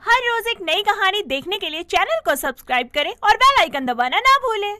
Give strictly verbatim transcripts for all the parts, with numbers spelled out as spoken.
हर रोज एक नई कहानी देखने के लिए चैनल को सब्सक्राइब करें और बेल आइकन दबाना ना भूलें।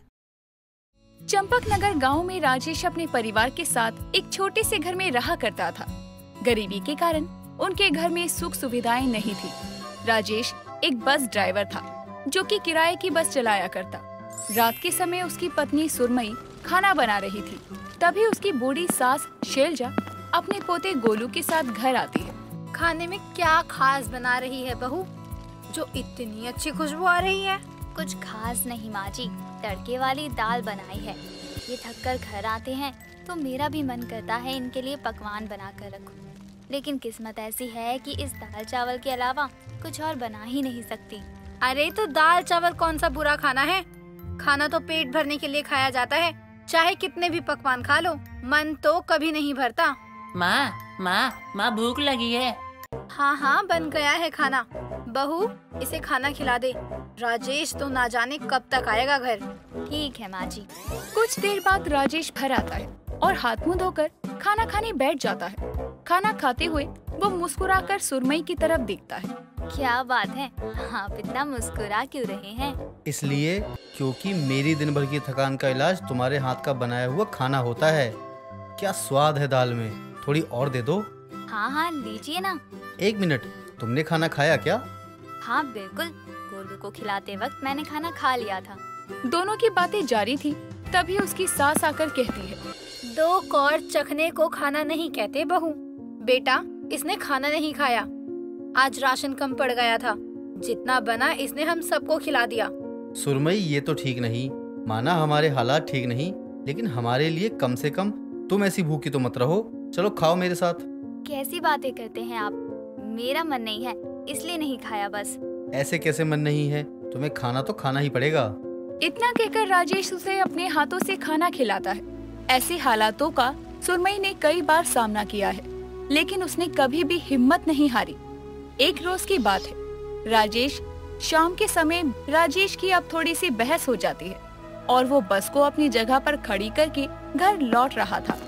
चंपकनगर गांव में राजेश अपने परिवार के साथ एक छोटे से घर में रहा करता था। गरीबी के कारण उनके घर में सुख सुविधाएं नहीं थी। राजेश एक बस ड्राइवर था जो कि किराए की बस चलाया करता। रात के समय उसकी पत्नी सुरमई खाना बना रही थी। तभी उसकी बूढ़ी सास शैलजा अपने पोते गोलू के साथ घर आती है। खाने में क्या खास बना रही है बहू, जो इतनी अच्छी खुशबू आ रही है? कुछ खास नहीं माँ जी, तड़के वाली दाल बनाई है। ये थक कर घर आते हैं तो मेरा भी मन करता है इनके लिए पकवान बना कर रखूं। लेकिन किस्मत ऐसी है कि इस दाल चावल के अलावा कुछ और बना ही नहीं सकती। अरे तो दाल चावल कौन सा बुरा खाना है? खाना तो पेट भरने के लिए खाया जाता है। चाहे कितने भी पकवान खा लो, मन तो कभी नहीं भरता। माँ माँ माँ भूख लगी है। हाँ हाँ बन गया है खाना। बहू इसे खाना खिला दे। राजेश तो ना जाने कब तक आएगा घर। ठीक है माँ जी। कुछ देर बाद राजेश घर आता है और हाथ मुंह धोकर खाना खाने बैठ जाता है। खाना खाते हुए वो मुस्कुराकर सुरमई की तरफ देखता है। क्या बात है, आप इतना मुस्कुरा क्यों रहे हैं? इसलिए क्योंकि मेरी दिन भर की थकान का इलाज तुम्हारे हाथ का बनाया हुआ खाना होता है। क्या स्वाद है दाल में, थोड़ी और दे दो। हाँ हाँ लीजिए ना। एक मिनट, तुमने खाना खाया क्या? हाँ बिल्कुल, गोलू को खिलाते वक्त मैंने खाना खा लिया था। दोनों की बातें जारी थी, तभी उसकी सास आकर कहती है, दो कौर चखने को खाना नहीं कहते बहू। बेटा इसने खाना नहीं खाया। आज राशन कम पड़ गया था, जितना बना इसने हम सबको खिला दिया। सुरमई ये तो ठीक नहीं, माना हमारे हालात ठीक नहीं, लेकिन हमारे लिए कम से कम तुम ऐसी भूखी तो मत रहो। चलो खाओ मेरे साथ। कैसी बातें करते हैं आप? मेरा मन नहीं है इसलिए नहीं खाया बस। ऐसे कैसे मन नहीं है? तुम्हें खाना तो खाना ही पड़ेगा। इतना कहकर राजेश उसे अपने हाथों से खाना खिलाता है। ऐसे हालातों का सुरमई ने कई बार सामना किया है, लेकिन उसने कभी भी हिम्मत नहीं हारी। एक रोज की बात है, राजेश शाम के समय राजेश की अब थोड़ी सी बहस हो जाती है और वो बस को अपनी जगह पर खड़ी करके घर लौट रहा था।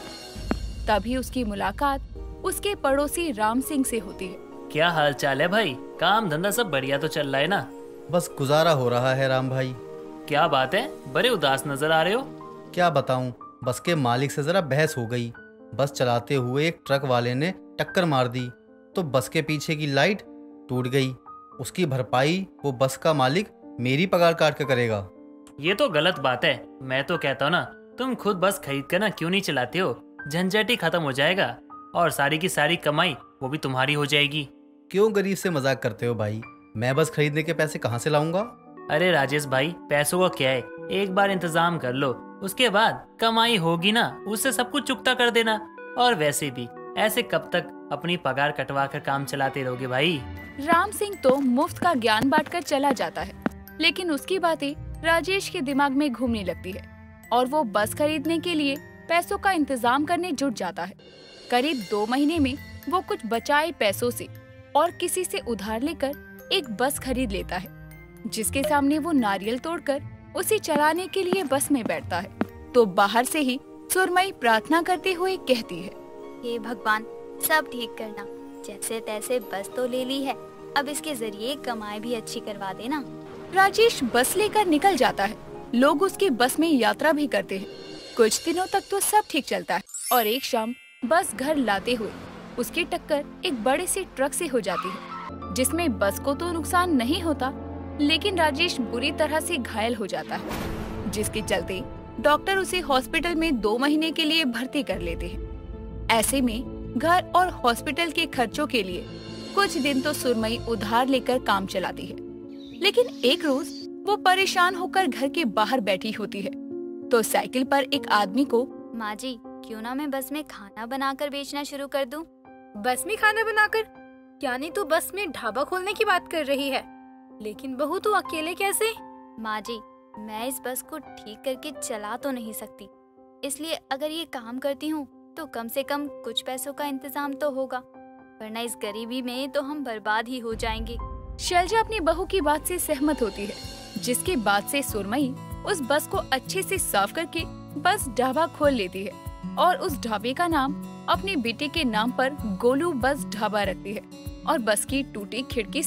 तभी उसकी मुलाकात उसके पड़ोसी राम सिंह से होती है। क्या हाल चाल है भाई? काम धंधा सब बढ़िया तो चल रहा है ना? बस गुजारा हो रहा है राम भाई। क्या बात है, बड़े उदास नजर आ रहे हो? क्या बताऊं, बस के मालिक से जरा बहस हो गई। बस चलाते हुए एक ट्रक वाले ने टक्कर मार दी तो बस के पीछे की लाइट टूट गई। उसकी भरपाई वो बस का मालिक मेरी पगार काट कर करेगा। ये तो गलत बात है। मैं तो कहता हूँ ना, तुम खुद बस खरीद कर ना क्यों नहीं चलाते हो? झंझट ही खत्म हो जाएगा और सारी की सारी कमाई वो भी तुम्हारी हो जाएगी। क्यों गरीब से मजाक करते हो भाई? मैं बस खरीदने के पैसे कहाँ से लाऊंगा? अरे राजेश भाई, पैसों का क्या है, एक बार इंतजाम कर लो, उसके बाद कमाई होगी ना उससे सब कुछ चुकता कर देना। और वैसे भी ऐसे कब तक अपनी पगार कटवा कर काम चलाते रहोगे भाई? राम सिंह तो मुफ्त का ज्ञान बांटकर चला जाता है, लेकिन उसकी बातें राजेश के दिमाग में घूमने लगती है और वो बस खरीदने के लिए पैसों का इंतजाम करने जुट जाता है। करीब दो महीने में वो कुछ बचाए पैसों से और किसी से उधार लेकर एक बस खरीद लेता है, जिसके सामने वो नारियल तोड़कर उसे चलाने के लिए बस में बैठता है। तो बाहर से ही सुरमई प्रार्थना करते हुए कहती है, हे भगवान सब ठीक करना, जैसे तैसे बस तो ले ली है, अब इसके जरिए कमाई भी अच्छी करवा देना। राजेश बस लेकर निकल जाता है। लोग उसकी बस में यात्रा भी करते हैं। कुछ दिनों तक तो सब ठीक चलता है और एक शाम बस घर लाते हुए उसकी टक्कर एक बड़े से ट्रक से हो जाती है, जिसमें बस को तो नुकसान नहीं होता, लेकिन राजेश बुरी तरह से घायल हो जाता है, जिसके चलते डॉक्टर उसे हॉस्पिटल में दो महीने के लिए भर्ती कर लेते हैं। ऐसे में घर और हॉस्पिटल के खर्चों के लिए कुछ दिन तो सुरमई उधार लेकर काम चलाती है, लेकिन एक रोज वो परेशान होकर घर के बाहर बैठी होती है तो साइकिल पर एक आदमी को, माँ जी क्यों ना मैं बस में खाना बनाकर बेचना शुरू कर दूं? बस में खाना बनाकर? यानी तू बस में ढाबा खोलने की बात कर रही है? लेकिन बहू तू अकेले कैसे? माँ जी मैं इस बस को ठीक करके चला तो नहीं सकती, इसलिए अगर ये काम करती हूँ तो कम से कम कुछ पैसों का इंतजाम तो होगा, वरना इस गरीबी में तो हम बर्बाद ही हो जाएंगे। शैलजा अपनी बहू की बात से सहमत होती है, जिसके बाद से सुरमई उस बस को अच्छे से साफ करके बस ढाबा खोल लेती है और उस ढाबे का नाम अपने बेटे के नाम पर गोलू बस ढाबा रखती है और बस की टूटी खिड़की से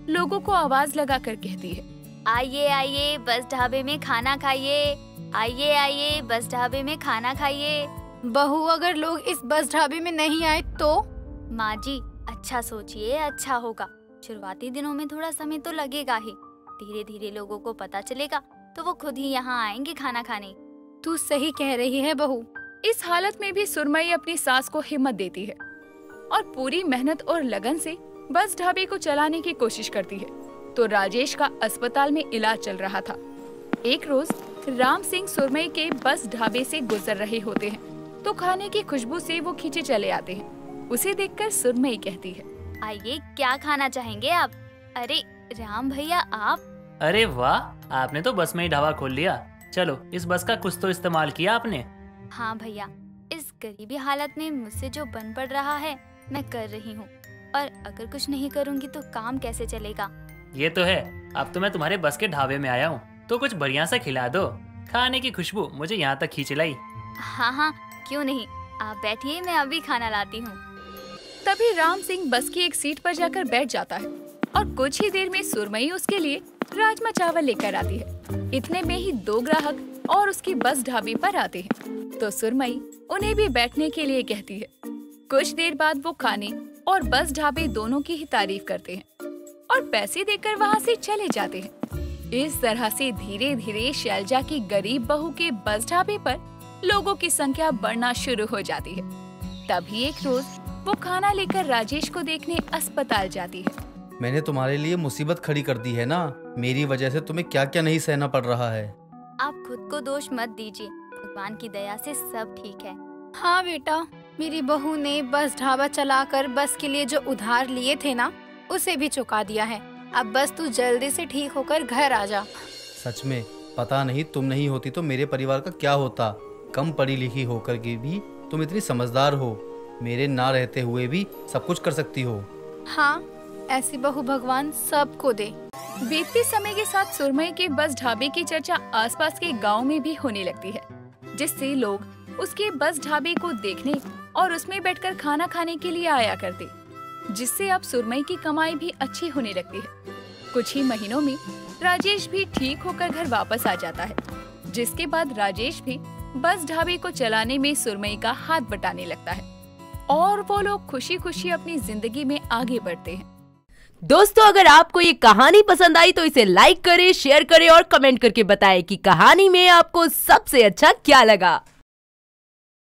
लोगों को आवाज लगाकर कहती है, आइए आइए बस ढाबे में खाना खाइए, आइए आइए बस ढाबे में खाना खाइए। बहू, अगर लोग इस बस ढाबे में नहीं आए तो? माँ जी अच्छा सोचिए, अच्छा होगा। शुरुआती दिनों में थोड़ा समय तो लगेगा ही, धीरे धीरे लोगों को पता चलेगा तो वो खुद ही यहाँ आएंगे खाना खाने। तू सही कह रही है बहू। इस हालत में भी सुरमई अपनी सास को हिम्मत देती है और पूरी मेहनत और लगन से बस ढाबे को चलाने की कोशिश करती है। तो राजेश का अस्पताल में इलाज चल रहा था। एक रोज राम सिंह सुरमई के बस ढाबे से गुजर रहे होते हैं तो खाने की खुशबू से वो खींचे चले आते हैं। उसे देखकर सुरमई कहती है, आइए क्या खाना चाहेंगे आप? अरे राम भैया आप? अरे वाह, आपने तो बस में ही ढाबा खोल लिया। चलो इस बस का कुछ तो इस्तेमाल किया आपने। हाँ भैया, इस गरीबी हालत में मुझसे जो बन पड़ रहा है मैं कर रही हूँ, और अगर कुछ नहीं करूँगी तो काम कैसे चलेगा। ये तो है। अब तो मैं तुम्हारे बस के ढाबे में आया हूँ तो कुछ बढ़िया सा खिला दो। खाने की खुशबू मुझे यहाँ तक खींच लाई। हाँ हाँ क्यों नहीं, आप बैठिए, मैं अभी खाना लाती हूँ। तभी राम सिंह बस की एक सीट पर जाकर बैठ जाता है और कुछ ही देर में सुरमई उसके लिए राजमा चावल लेकर आती है। इतने में ही दो ग्राहक और उसकी बस ढाबे पर आते हैं तो सुरमई उन्हें भी बैठने के लिए कहती है। कुछ देर बाद वो खाने और बस ढाबे दोनों की ही तारीफ करते हैं और पैसे देकर वहाँ से चले जाते हैं। इस तरह से धीरे धीरे शैलजा की गरीब बहू के बस ढाबे पर लोगों की संख्या बढ़ना शुरू हो जाती है। तभी एक रोज वो खाना लेकर राजेश को देखने अस्पताल जाती है। मैंने तुम्हारे लिए मुसीबत खड़ी कर दी है ना, मेरी वजह से तुम्हें क्या क्या नहीं सहना पड़ रहा है। आप खुद को दोष मत दीजिए, भगवान की दया से सब ठीक है। हाँ बेटा, मेरी बहू ने बस ढाबा चलाकर बस के लिए जो उधार लिए थे ना, उसे भी चुका दिया है। अब बस तू जल्दी से ठीक होकर घर आ जा। सच में पता नहीं तुम नहीं होती तो मेरे परिवार का क्या होता। कम पढ़ी लिखी होकर के भी तुम इतनी समझदार हो, मेरे ना रहते हुए भी सब कुछ कर सकती हो। हाँ, ऐसी बहू भगवान सबको दे। बीतते समय के साथ सुरमई के बस ढाबे की चर्चा आसपास के गांव में भी होने लगती है, जिससे लोग उसके बस ढाबे को देखने और उसमें बैठकर खाना खाने के लिए आया करते, जिससे अब सुरमई की कमाई भी अच्छी होने लगती है। कुछ ही महीनों में राजेश भी ठीक होकर घर वापस आ जाता है, जिसके बाद राजेश भी बस ढाबे को चलाने में सुरमई का हाथ बटाने लगता है और वो लोग खुशी खुशी अपनी जिंदगी में आगे बढ़ते हैं। दोस्तों, अगर आपको ये कहानी पसंद आई तो इसे लाइक करें, शेयर करें और कमेंट करके बताएं कि कहानी में आपको सबसे अच्छा क्या लगा।